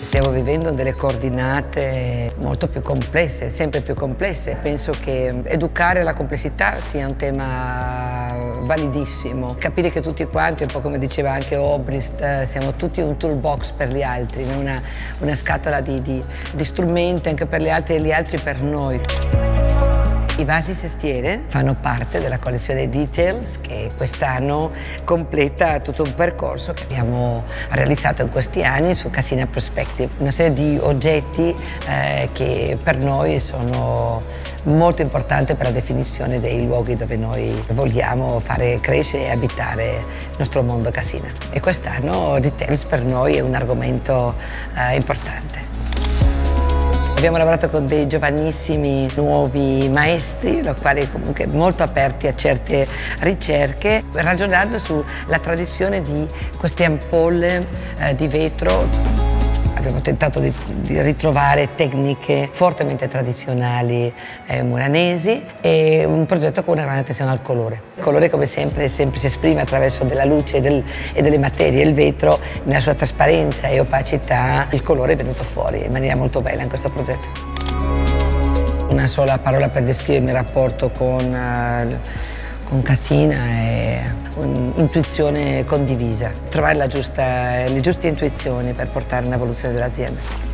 Stiamo vivendo delle coordinate molto più complesse, sempre più complesse. Penso che educare la complessità sia un tema validissimo. Capire che tutti quanti, un po' come diceva anche Obrist, siamo tutti un toolbox per gli altri, una scatola di strumenti anche per gli altri e gli altri per noi. I vasi cestiere fanno parte della collezione Details che quest'anno completa tutto un percorso che abbiamo realizzato in questi anni su Cassina Perspective. Una serie di oggetti che per noi sono molto importanti per la definizione dei luoghi dove noi vogliamo fare crescere e abitare il nostro mondo Cassina. E quest'anno Details per noi è un argomento importante. Abbiamo lavorato con dei giovanissimi nuovi maestri, i quali comunque molto aperti a certe ricerche, ragionando sulla tradizione di queste ampolle di vetro. Abbiamo tentato di ritrovare tecniche fortemente tradizionali muranesi e un progetto con una grande attenzione al colore. Il colore, come sempre si esprime attraverso della luce e delle materie. Il vetro, nella sua trasparenza e opacità, il colore è venuto fuori in maniera molto bella in questo progetto. Una sola parola per descrivere il mio rapporto con Cassina è un'intuizione condivisa, trovare le giuste intuizioni per portare un'evoluzione dell'azienda.